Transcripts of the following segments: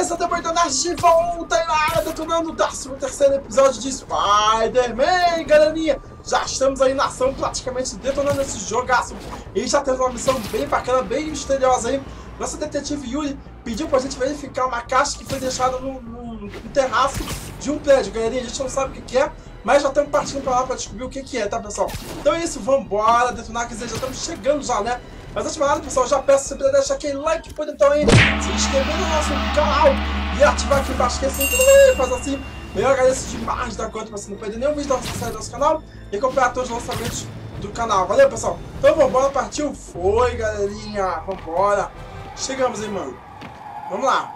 beleza? Demoidonash de volta aí na área, detonando o 13º episódio de Spider-Man, galerinha! Já estamos aí na ação, praticamente detonando esse jogaço. E já temos uma missão bem bacana, bem misteriosa aí. Nossa detetive Yuri pediu pra gente verificar uma caixa que foi deixada no terraço de um prédio, galerinha. A gente não sabe o que é, mas já estamos partindo pra lá pra descobrir o que é, tá, pessoal? Então é isso, vambora detonar, quer dizer, já estamos chegando já, né? Mas antes de mais nada, pessoal, já peço sempre deixar aquele like, pode então aí se inscrever no nosso canal e ativar aqui embaixo, que é assim, faz assim. Eu agradeço demais da conta pra você não perder nenhum vídeo da nossa série do nosso canal e acompanhar todos os lançamentos do canal. Valeu, pessoal? Então vambora, partiu? Foi, galerinha, vambora. Chegamos, hein, mano. Vamos lá.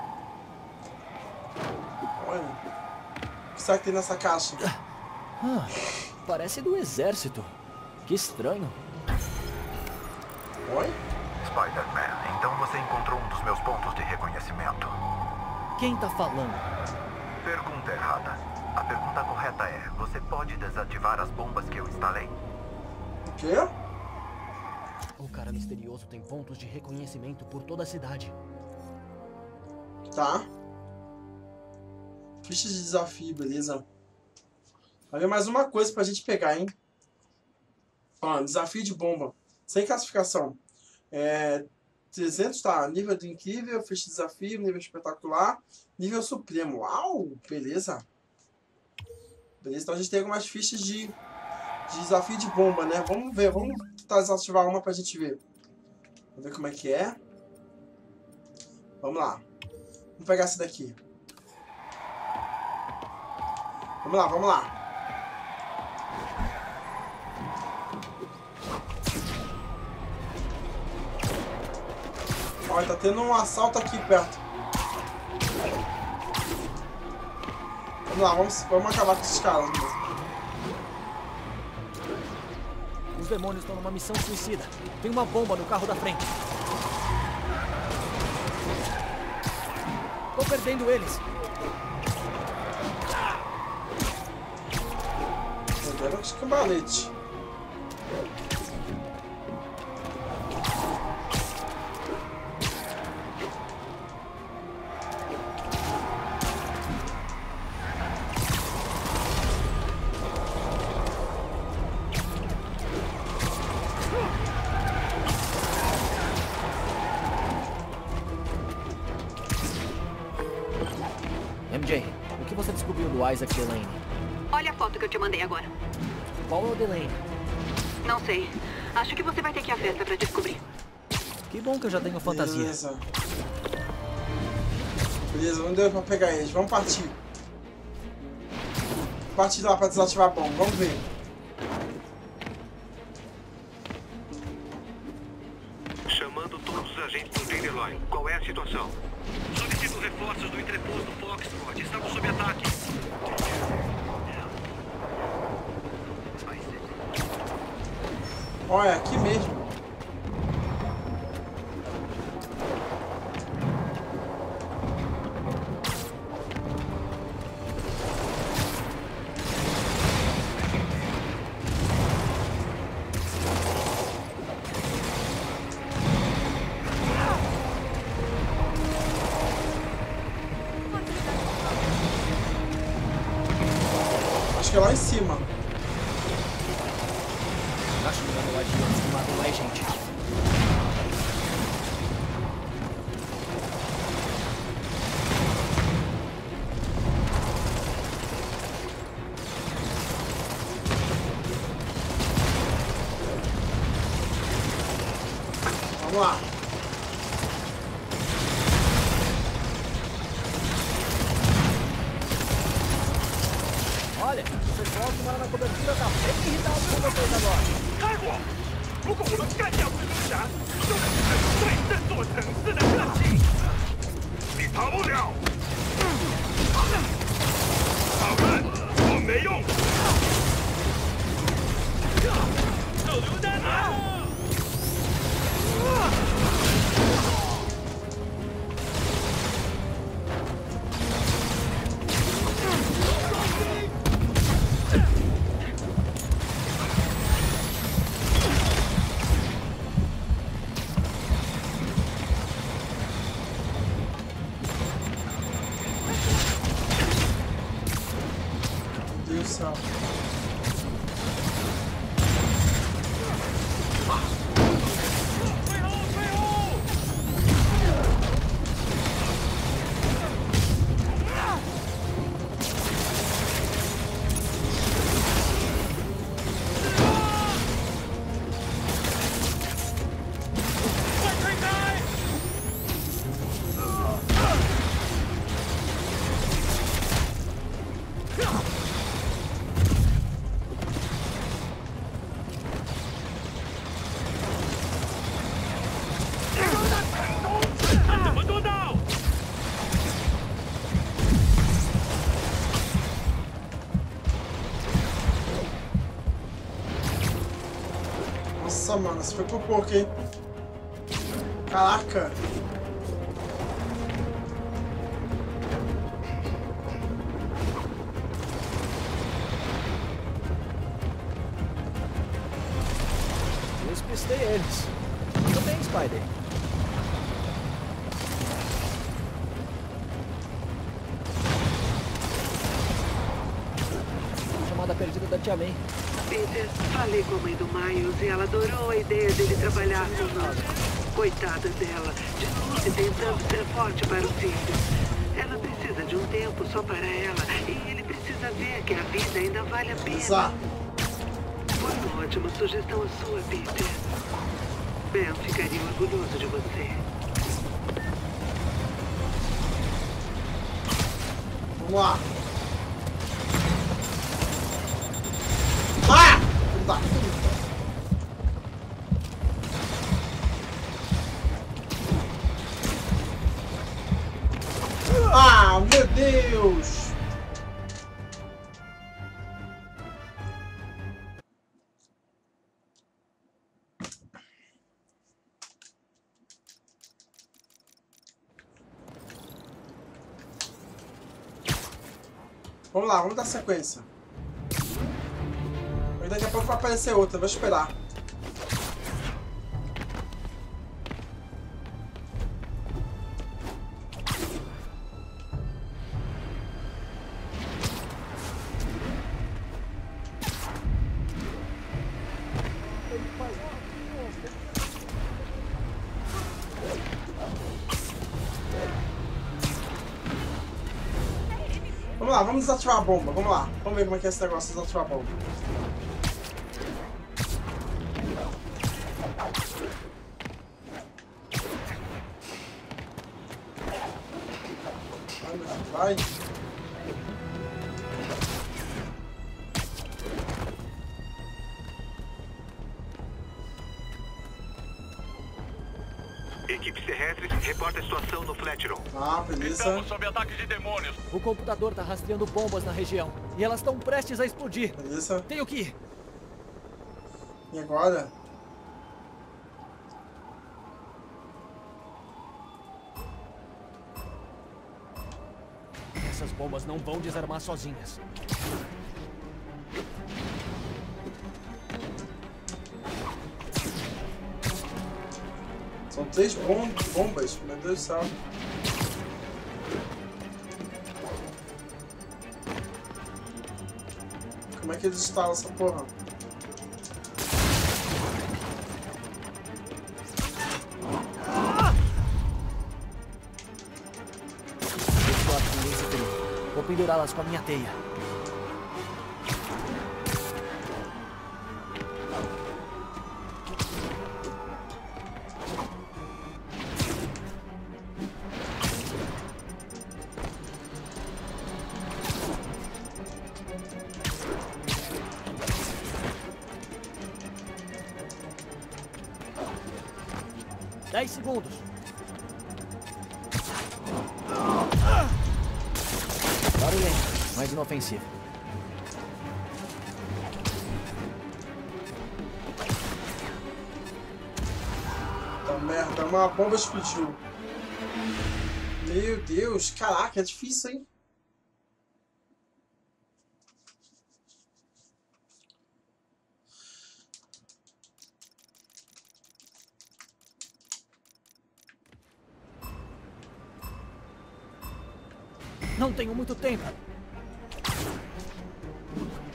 Olha. O que será que tem nessa caixa? Parece do exército. Que estranho. Oi? Spider-Man, então você encontrou um dos meus pontos de reconhecimento. Quem tá falando? Pergunta errada. A pergunta correta é: você pode desativar as bombas que eu instalei? O quê? O cara misterioso tem pontos de reconhecimento por toda a cidade. Tá. Ficha de desafio, beleza. Vai ver mais uma coisa pra gente pegar, hein? Ó, desafio de bomba. Sem classificação. 300, tá. Nível do incrível, ficha de desafio, nível espetacular, nível supremo. Uau, beleza. Beleza, então a gente tem algumas fichas de desafio de bomba, né? Vamos ver, vamos tentar desativar uma pra gente ver. Vamos ver como é que é. Vamos lá. Vamos pegar essa daqui. Vamos lá, vamos lá. Olha, tá tendo um assalto aqui perto. Vamos lá, vamos acabar com esses caras mesmo. Os demônios estão numa missão suicida. Tem uma bomba no carro da frente. Tô perdendo eles. Perderam os cambaletes. MJ, o que você descobriu do Isaac Delaney? Olha a foto que eu te mandei agora. Qual é o Delaney? Não sei. Acho que você vai ter que ir à festa pra descobrir. Que bom que eu já tenho fantasia. Beleza. Beleza, não deu pra pegar eles. Vamos partir. Partir lá pra desativar a bomba. Vamos ver. Chamando todos os agentes do Tenderloin. Qual é a situação? Solicito reforços do entreposto Foxtrot. Estamos sob ataque. Olha, aqui mesmo. Acho que é lá em cima. Acho que vai de antes que matam mais gente. Vamos lá. Olha, o pessoal que mora na cobertura tá bem irritado com vocês agora. 开火！如果我们干掉蜘蛛侠，就是对这座城市的客气。你逃不了！好了，我没用。手榴弹啊！ Vamos do céu. Nossa, mano, isso foi por pouco, hein? Caraca! Despistei eles. Tudo bem, Spider. Chamada perdida da Tia May. Peter, falei com a mãe do Miles e ela adorou a ideia dele trabalhar conosco. Coitada dela, de novo tentando ser forte para os filhos. Ela precisa de um tempo só para ela e ele precisa ver que a vida ainda vale a pena. Exato. Foi uma ótima sugestão a sua, Peter. Ben ficaria orgulhoso de você. Vamos lá. Ah! Tá. Ah, meu Deus! Vamos lá, vamos dar sequência. Daqui a pouco vai aparecer outra, vou esperar. Vamos lá, vamos desativar a bomba, vamos lá. Vamos ver como é que é esse negócio de desativar a bomba. Vai. Equipes terrestres, reporta a situação no Flatiron. Ah, beleza. Estamos sob ataque de demônios. O computador tá rastreando bombas na região. E elas estão prestes a explodir. Beleza. Tenho que ir. E agora? Essas bombas não vão desarmar sozinhas. São 3 bombas, meu Deus do céu. Como é que eles instalam essa porra? Vou pendurá-las com a minha teia. Dez segundos. Barulhento, mas inofensivo. Tá merda, uma bomba explodiu. Meu Deus, caraca, é difícil, hein? Não tenho muito tempo.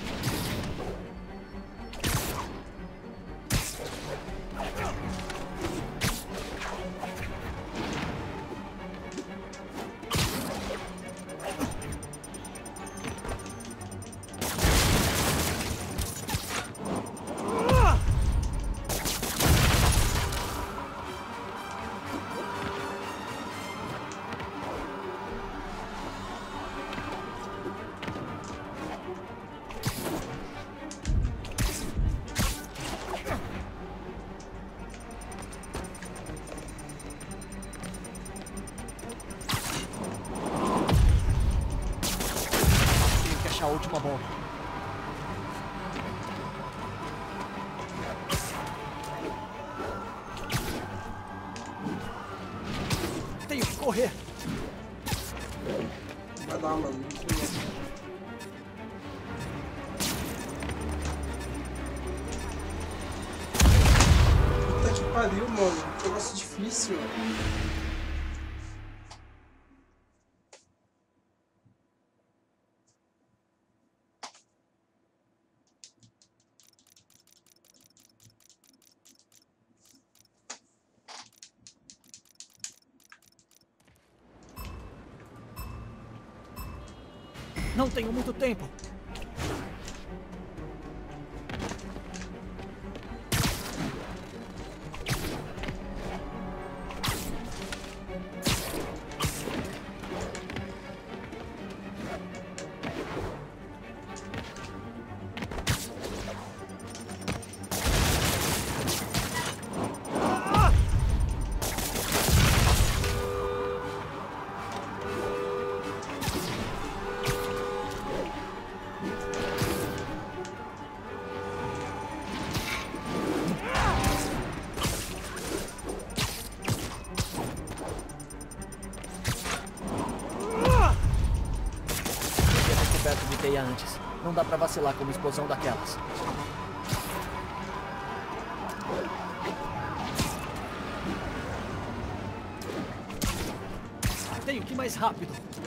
última bomba. Tenho que correr. Vai dar, mano. Puta que pariu, mano. Que negócio difícil. Não tenho muito tempo. Antes. Não dá pra vacilar com uma explosão daquelas. Tenho que ir mais rápido.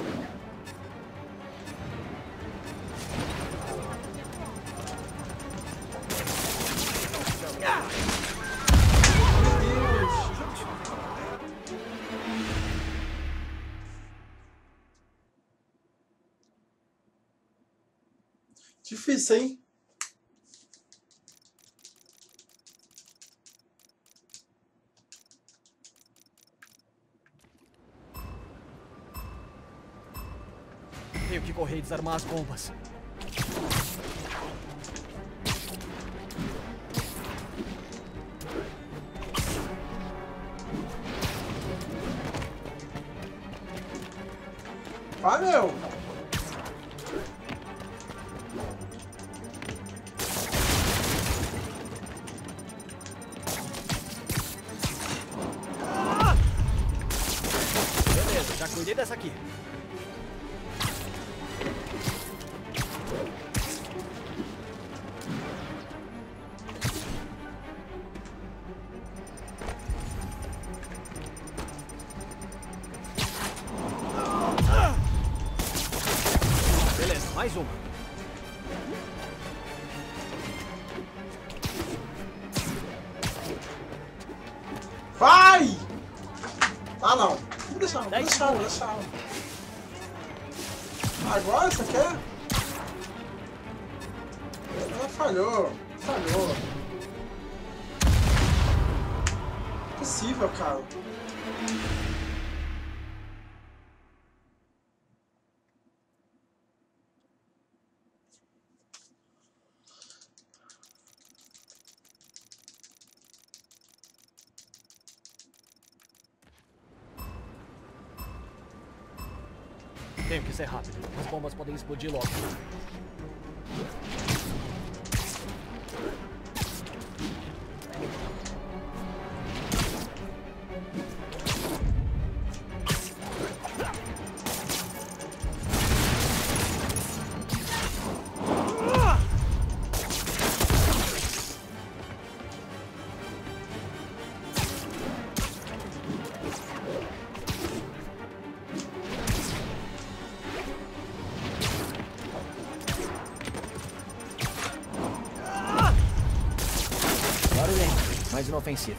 Difícil, hein? Tenho que correr e desarmar as bombas. Vai, meu! Já cuidei dessa aqui. Beleza, mais uma. Vai! Ah, não. Vou deixar. Agora você quer? Ela falhou. Impossível, cara. Tenho que ser rápido. As bombas podem explodir logo. Mais inofensiva.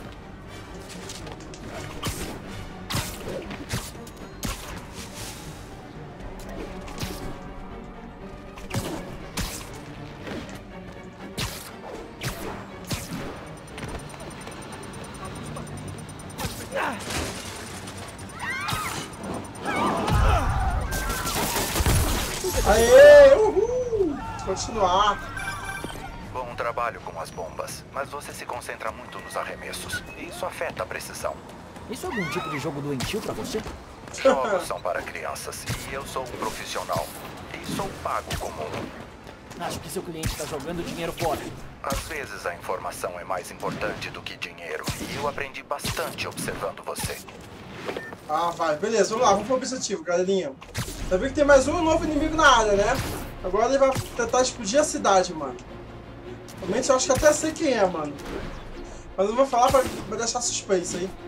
Aê! Uhul! Continuar. Bom trabalho com as bombas, mas você se concentra muito nos arremessos. E isso afeta a precisão. Isso é algum tipo de jogo doentio pra você? Jogos são para crianças e eu sou um profissional. E sou pago comum. Acho que seu cliente está jogando dinheiro fora. Às vezes a informação é mais importante do que dinheiro. E eu aprendi bastante observando você. Ah, vai. Beleza, vamos lá. Vamos pro objetivo, galerinha. Tá vendo que tem mais um novo inimigo na área, né? Agora ele vai tentar explodir a cidade, mano. Realmente eu acho que até sei quem é, mano. Mas eu não vou falar pra deixar suspense aí.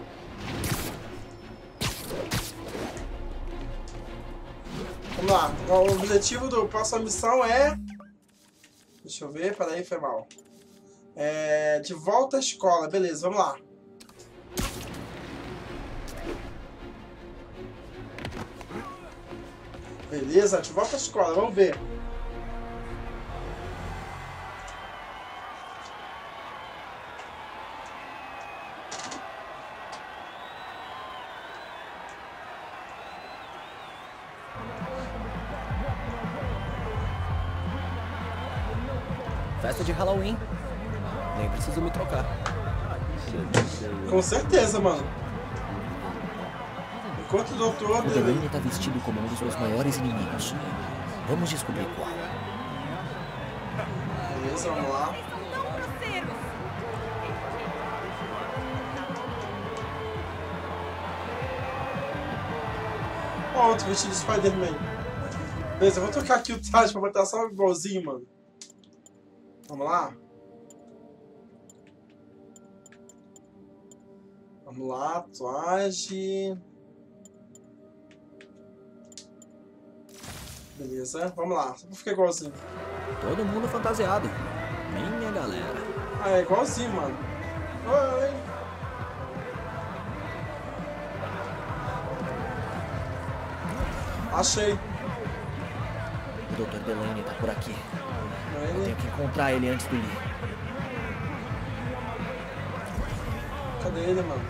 Vamos lá. O objetivo da próxima missão é... Deixa eu ver. Peraí, foi mal. De volta à escola. Beleza, vamos lá. Beleza, de volta à escola. Vamos ver. Festa de Halloween. Nem preciso me trocar. Com certeza, mano. Enquanto o doutor... O Delaney está vestido como um dos meus maiores inimigos. Vamos descobrir qual. Beleza, vamos lá. Ó, outro vestido de Spider-Man. Beleza, eu vou trocar aqui o traje pra botar só igualzinho, mano. Vamos lá? Vamos lá, tatuagem. Beleza, vamos lá, só pra ficar igualzinho. Todo mundo fantasiado. Minha galera. Ah, é igualzinho, mano. Oi. Achei. O Dr. Delaney tá por aqui. Eu Ele... tenho que encontrar ele antes do Lee. Cadê ele, mano?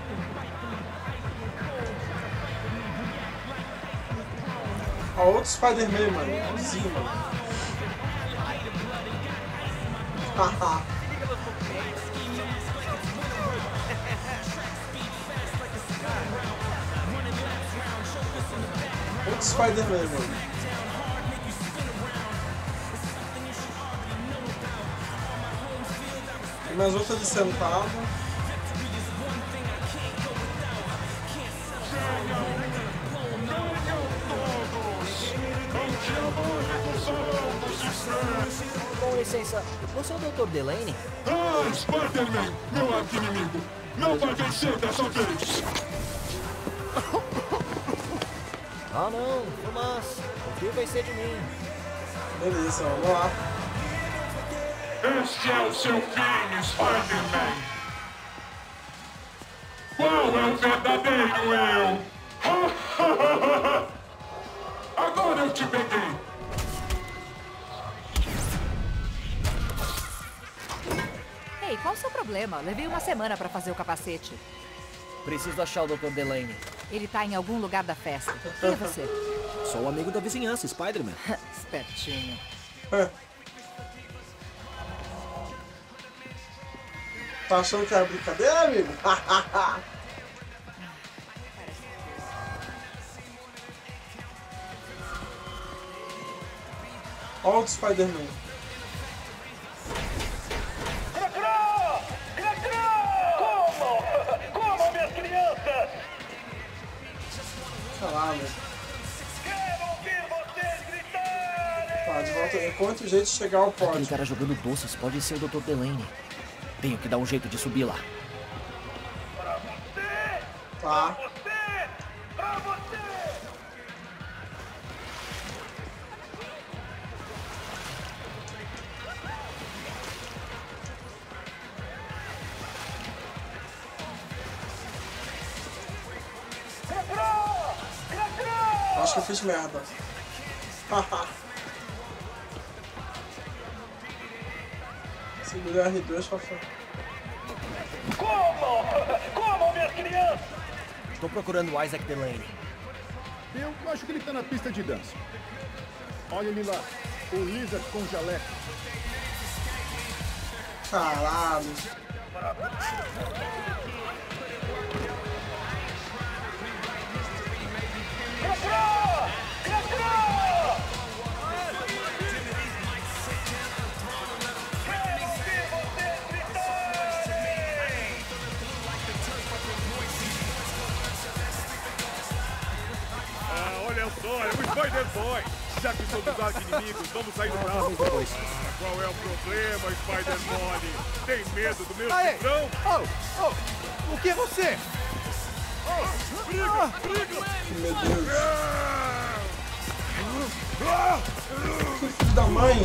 Ó, outro Spider-Man, mano. Igualzinho, mano. Haha. Outro Spider-Man, mano. Tem mais outro ali sentado. Com licença, você é o Dr. Delaney? Ah, Spider-Man, meu arqui-inimigo! Não vai vencer dessa vez! Ah não, mas o que vai ser de mim? Beleza, vamos lá. Este é o seu fim, Spider-Man! Qual é o verdadeiro eu? Agora eu te peguei! Ei, qual o seu problema? Levei uma semana pra fazer o capacete. Preciso achar o Dr. Delaney. Ele tá em algum lugar da festa. Quem é você? Sou amigo da vizinhança, Spider-Man. Espertinho. Tá achando que é brincadeira, amigo? Olha outro Spider-Man. Como, minhas crianças? Caralho. Quero ouvir vocês gritarem! Tá, de volta. Enquanto o jeito de chegar ao Aquele pódio. cara jogando doces pode ser o Dr. Delaney. Tenho que dar um jeito de subir lá. Pra você! Tá. Pra você! Acho que eu fiz merda. Segurei R2 pra fora. Como, minhas crianças? Estou procurando o Isaac Delaney. Eu acho que ele tá na pista de dança. Olha ele lá, o Lizard com jaleco. Caralho. Olha só, é o Spider-Boy. Já que somos arqui-inimigos, vamos sair do braço. Qual é o problema, Spider-Mole? Tem medo do meu cifrão? O que é você? Briga! Meu Deus. Que filho da mãe.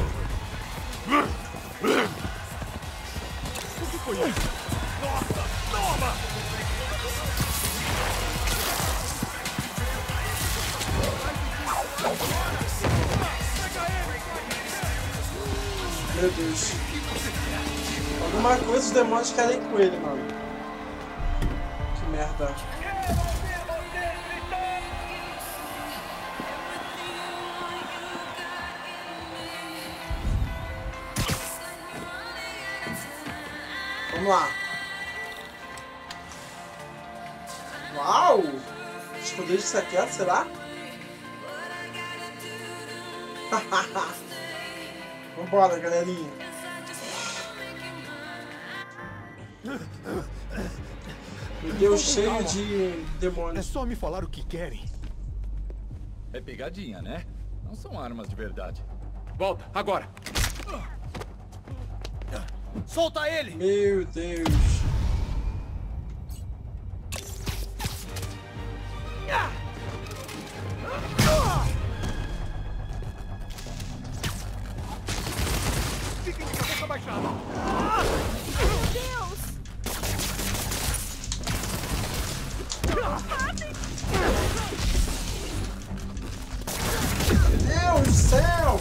O que foi isso? Nossa, toma! Meu Deus. Alguma coisa os demônios querem com ele, mano. Que merda. Vamos lá. Uau! Esconder de secreto, será? Vambora, galerinha. Me deu cheio de É demônios. só me falar o que querem. É pegadinha, né? Não são armas de verdade. Volta, agora! Solta ele! Meu Deus. Fiquem de cabeça baixada! Meu Deus! Meu Deus do céu!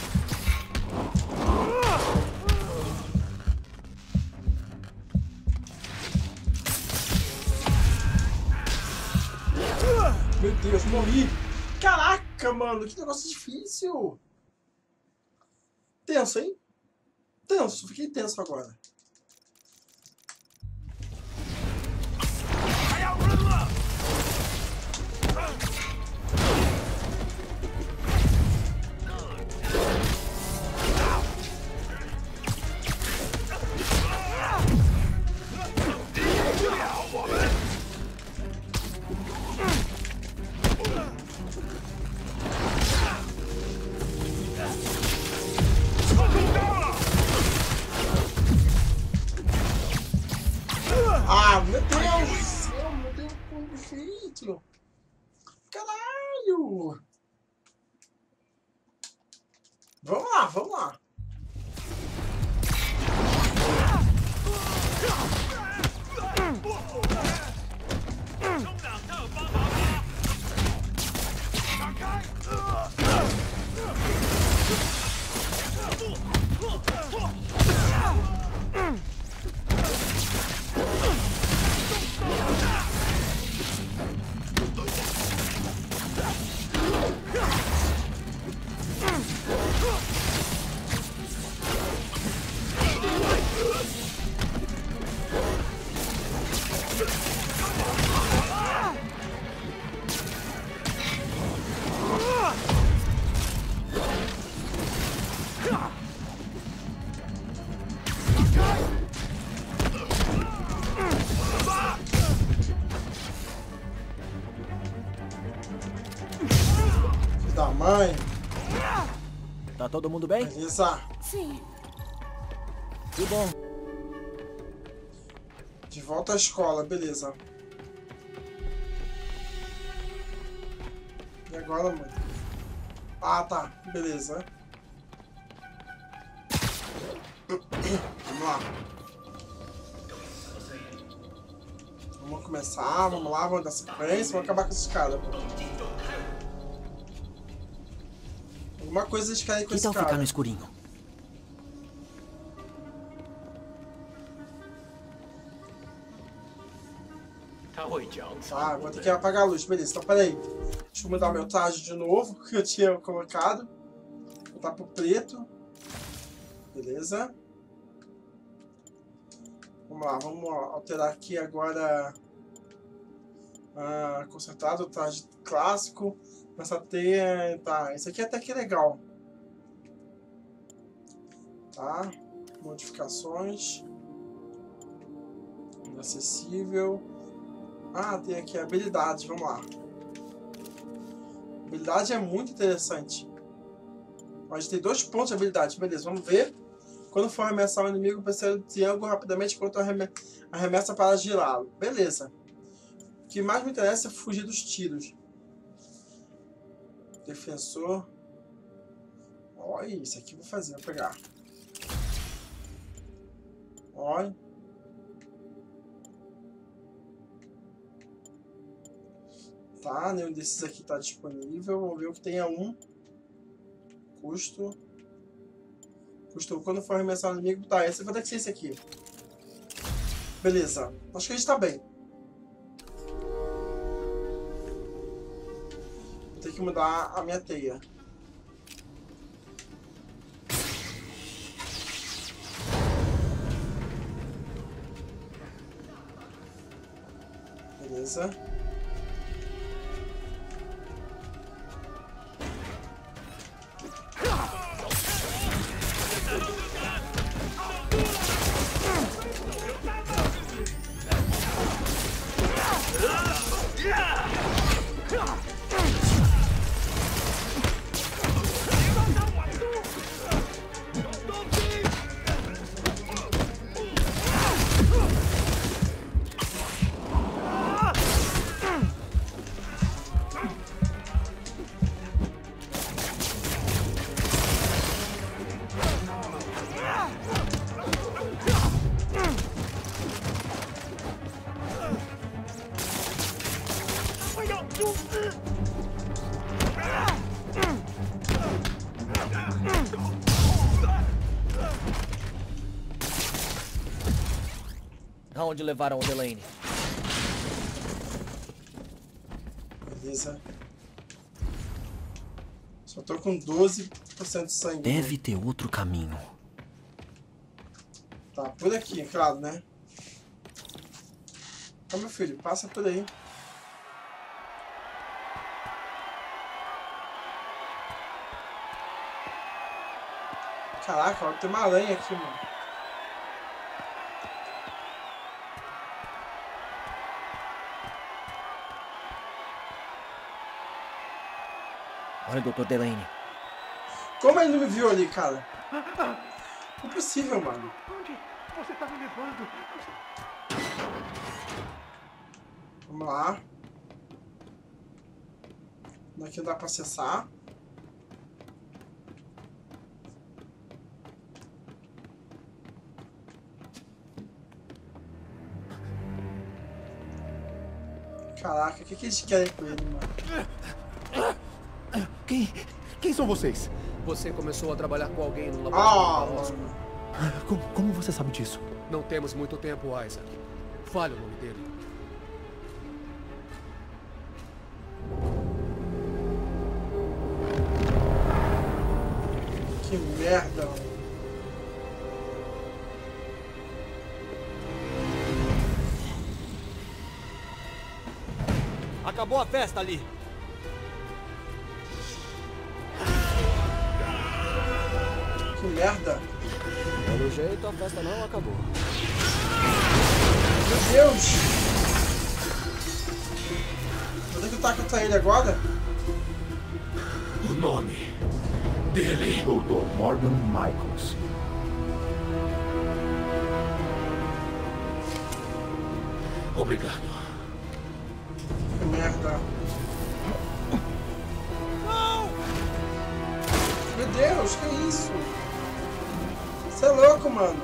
Meu Deus, morri! Caraca, mano, que negócio difícil! Tenso, hein? Tenso, fiquei tenso agora. Ah, meu Deus do céu, meu Deus, como perfeito! Caralho! Vamos lá, vamos lá. Da mãe. Tá todo mundo bem? Beleza. Sim. Que bom. De volta à escola, beleza. E agora, mãe? Ah, tá. Beleza. Vamos lá. Vamos começar, vamos lá, vamos dar sequência, vamos acabar com esses caras. Alguma coisa eles querem com Que esse tal ficar cara. no escurinho? Tá, vou ter que apagar a luz, beleza. Então, peraí. Deixa eu mudar meu traje de novo, que eu tinha colocado. Vou botar pro preto. Beleza. Vamos lá, vamos alterar aqui agora. Consertado, o traje clássico. Essa teia, tá, isso aqui até que é legal. Tá, modificações. Inacessível. Ah, tem aqui habilidades, vamos lá. Habilidade é muito interessante. A gente tem 2 pontos de habilidade, beleza, vamos ver. Quando for arremessar o inimigo, pressionar o triângulo rapidamente enquanto arremessa para girá-lo. Beleza. O que mais me interessa é fugir dos tiros. Defensor. Olha, isso aqui eu vou fazer, vou pegar. Olha. Tá, nenhum desses aqui está disponível. Vamos ver o que tem a 1. Custo. Custo quando for arremessar o inimigo. Tá, esse vai ter que ser esse aqui. Beleza. Acho que a gente tá bem. Vou ter que mudar a minha teia. Beleza. Aonde levaram o Delaney? Beleza. Só tô com 12% de sangue. Deve ter outro caminho. Tá, por aqui, claro, né? Ó, meu filho, passa por aí. Caraca, ó, tem uma aranha aqui, mano. Olha o Dr. Delaney. Como ele não me viu ali, cara? Não é possível, mano. Onde você tá me levando? Vamos lá. Daqui dá pra acessar. Caraca, o que eles querem com ele, mano? Quem são vocês? Você começou a trabalhar com alguém no laboratório da Oscorp. Como você sabe disso? Não temos muito tempo, Isaac. Fale o nome dele. Que merda, mano. Acabou a festa ali. Que merda. Pelo jeito, a festa não acabou. Meu Deus. Vou ter que lutar contra ele agora? O nome dele, Dr. Morgan Michaels. Obrigado. Que merda. Não! Meu Deus, que isso? Você é louco, mano.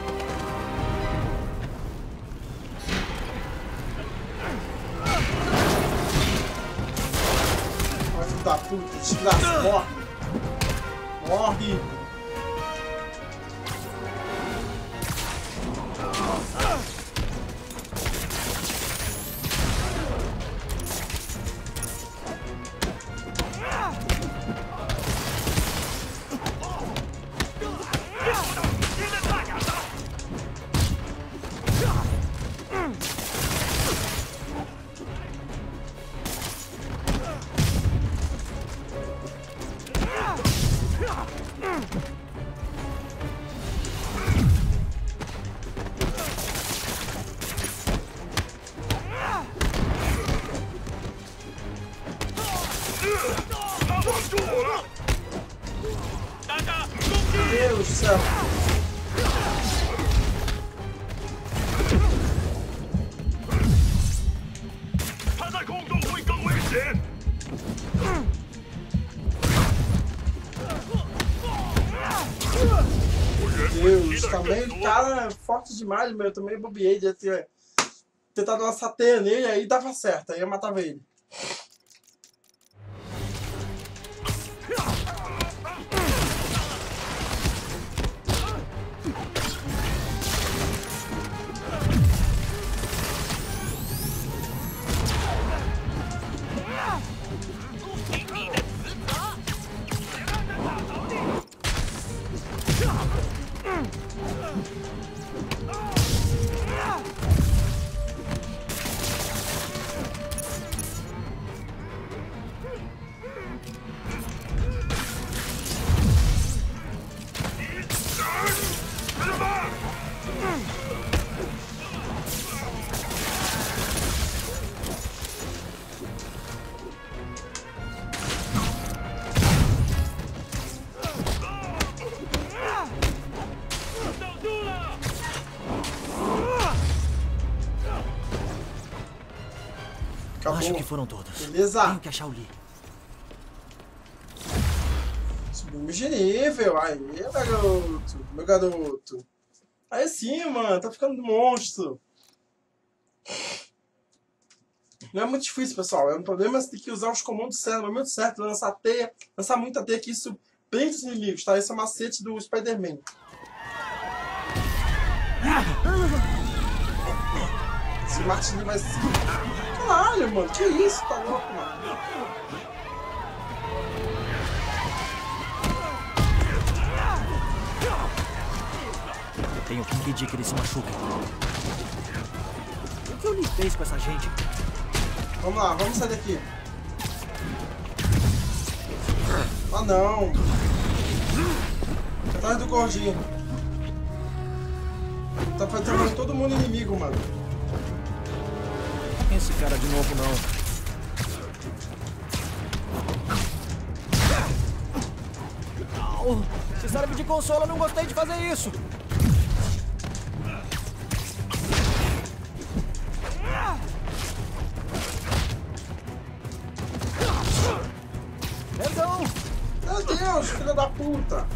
Vai, filho da puta, desgraça, morre. Morre. Deus do céu. Deus, também o cara é forte demais, meu. Eu também bobeei de ter tentado lançar teia nele, aí dava certo, aí eu matava ele. Acabou. Acho que foram todos. Beleza. Tenho que achar o Lee. Subimos de nível. Aí, garoto. Meu garoto. Aí sim, mano. Tá ficando monstro. Não é muito difícil, pessoal. É um problema, você tem que usar os comandos certos, no momento certo, lançar teia, lançar muita teia, que isso prende os inimigos, tá? Esse é o macete do Spider-Man. Esse Martin vai se... Caralho, mano, que isso? Tá louco, mano. Tenho que impedir que ele se machuque. O que o Lee fez com essa gente? Vamos lá, vamos sair daqui. Ah, não. Atrás do gordinho. Tá fazendo todo mundo inimigo, mano. Esse cara de novo, não. Au! Se serve de consolo, eu não gostei de fazer isso. Perdão! Meu Deus, filha da puta!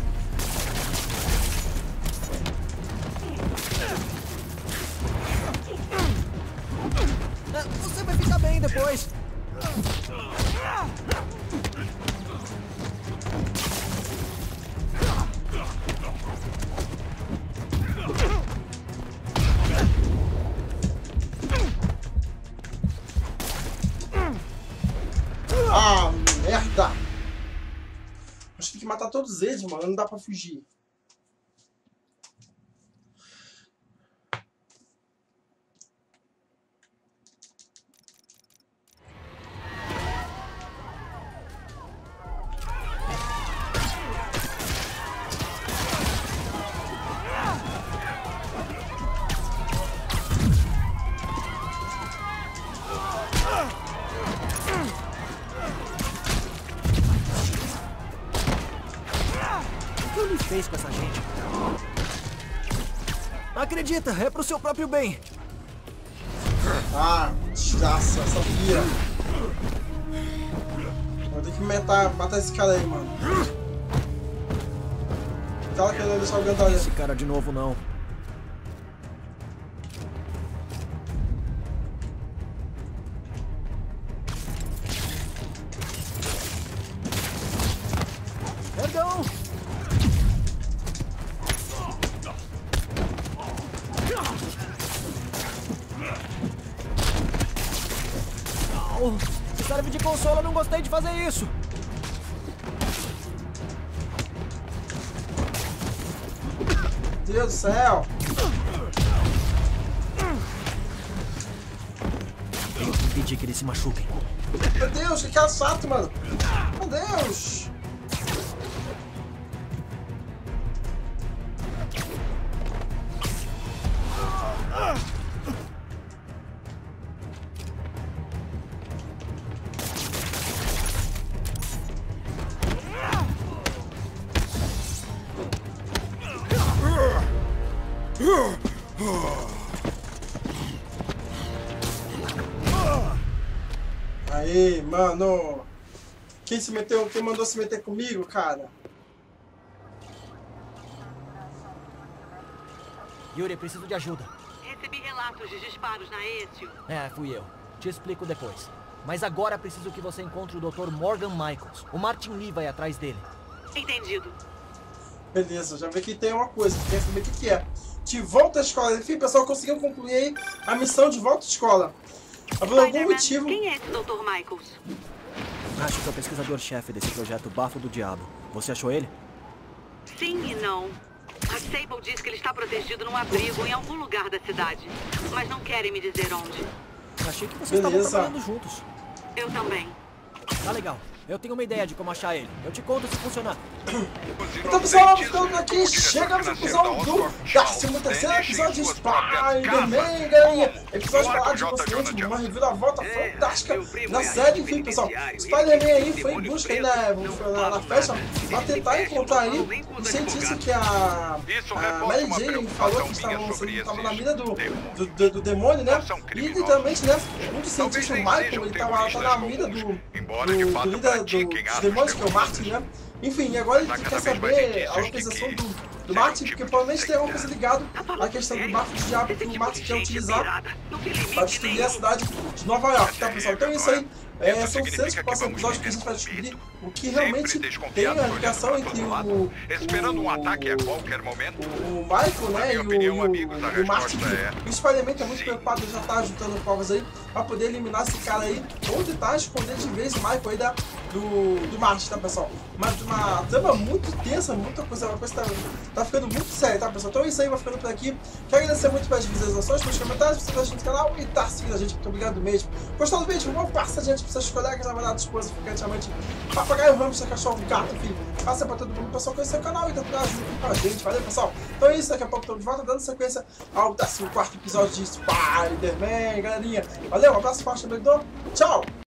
Você vai ficar bem depois. Ah, merda! Acho que tem que matar todos eles, mano. Não dá pra fugir. O que ele fez com essa gente? Acredita, é pro seu próprio bem. Ah, desgraça, sabia. Vou ter que matar esse cara aí, mano. O cara querendo deixar o Gandalf. Esse cara de novo, não. Perdão! Se serve de consolo, eu não gostei de fazer isso. Deus do céu! Tenho que impedir que eles se machuquem. Meu Deus, que cara chato, mano! Meu Deus! Mano, quem mandou se meter comigo, cara? Yuri, preciso de ajuda. Recebi relatos de disparos na Ezio. Fui eu. Te explico depois. Mas agora preciso que você encontre o Dr. Morgan Michaels. O Martin Lee vai atrás dele. Entendido. Beleza, já vi que tem uma coisa, quer saber o que é. De volta à escola. Enfim, pessoal, conseguiu concluir aí a missão de volta à escola. Por algum motivo... Quem é esse Dr. Michaels? Acho que é o pesquisador-chefe desse projeto Bafo do Diabo. Você achou ele? Sim e não. A Sable diz que ele está protegido num abrigo em algum lugar da cidade. Mas não querem me dizer onde. Achei que vocês estavam trabalhando juntos. Eu também. Tá legal. Eu tenho uma ideia de como achar ele. Eu te conto se funcionar. Então, pessoal, ficando aqui, chegamos ao episódio do 13º episódio de Spider-Man, galerinha. Episódio falado de consciente, uma reviravolta fantástica na série. Enfim, pessoal, Spider-Man aí foi em busca aí na festa pra tentar encontrar aí o cientista que a Mary Jane falou que estava na mira do demônio, né? E literalmente, né, um dos cientistas, o Michael, ele tá na mira do líder dos demônios, que é o Martin, né? Enfim, agora ele quer saber a localização do Martin, porque provavelmente tem alguma coisa ligada à questão do Bafo do Diabo que o Martin quer utilizar para destruir a cidade de Nova York, tá, pessoal? Então é isso aí. São 6 que passam episódios que a gente vai descobrir o que realmente tem a ligação entre o Michael, né, e o Martin. O Spider-Man tá muito preocupado, ele já tá juntando provas aí pra poder eliminar esse cara aí, ou tentar esconder de vez o Michael aí do Martin, tá, pessoal? Mas uma trama muito tensa, muita coisa, uma coisa tá ficando muito séria, tá, pessoal? Então é isso aí, vai ficando por aqui. Quero agradecer muito pelas visualizações, pelos comentários, por você no canal e tá seguindo a gente, muito obrigado mesmo. Gostou do vídeo? Vamos passar adiante para seus colegas, namorada, esposa, ficantemente, papagaio, hamster, cachorro, gato, enfim. Passa pra todo mundo, pessoal, conhecer o canal e tá junto com a gente, valeu, pessoal? Então é isso, daqui a pouco estamos de volta, dando sequência ao 14º episódio de Spider-Man, galerinha. Valeu, um abraço forte, amigo, tchau!